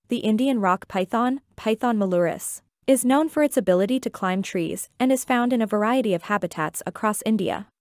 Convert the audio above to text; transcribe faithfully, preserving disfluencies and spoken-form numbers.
The Indian rock python, Python malurus, is known for its ability to climb trees and is found in a variety of habitats across India.